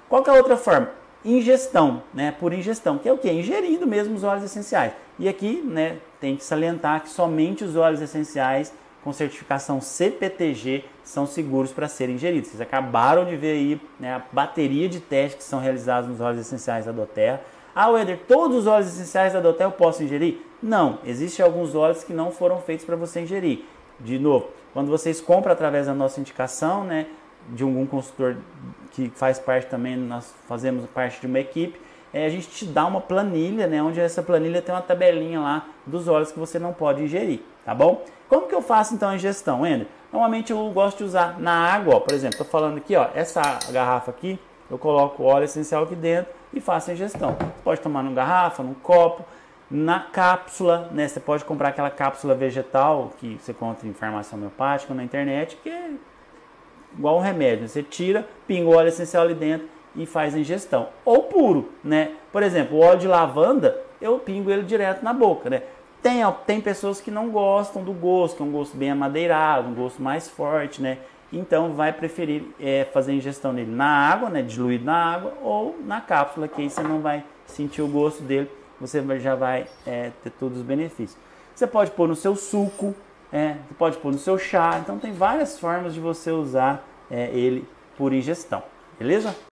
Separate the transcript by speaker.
Speaker 1: Qual que é a outra forma? Ingestão, né? Por ingestão, que é o quê? Ingerindo mesmo os óleos essenciais. E aqui, né, tem que salientar que somente os óleos essenciais com certificação CPTG são seguros para serem ingeridos. Vocês acabaram de ver aí, né, a bateria de testes que são realizados nos óleos essenciais da doTERRA. Ah, Weder, todos os óleos essenciais da doTERRA eu posso ingerir? Não, existem alguns óleos que não foram feitos para você ingerir. De novo, quando vocês compram através da nossa indicação, né, de algum consultor que faz parte também, nós fazemos parte de uma equipe, a gente te dá uma planilha, né, onde essa planilha tem uma tabelinha lá dos óleos que você não pode ingerir, tá bom? Como que eu faço então a ingestão, Wender? Normalmente eu gosto de usar na água, ó, por exemplo, estou falando aqui, ó, essa garrafa aqui, eu coloco o óleo essencial aqui dentro e faço a ingestão. Você pode tomar numa garrafa, num copo, na cápsula, né? Você pode comprar aquela cápsula vegetal que você encontra em farmácia homeopática na internet, que é igual um remédio. Você tira, pinga o óleo essencial ali dentro e faz a ingestão. Ou puro, né? Por exemplo, o óleo de lavanda, eu pingo ele direto na boca, né? Tem pessoas que não gostam do gosto, que é um gosto bem amadeirado, um gosto mais forte, né? Então vai preferir fazer a ingestão nele na água, né? Diluído na água, ou na cápsula, que aí você não vai sentir o gosto dele, você já vai ter todos os benefícios. Você pode pôr no seu suco, você pode pôr no seu chá, então tem várias formas de você usar ele por ingestão, beleza?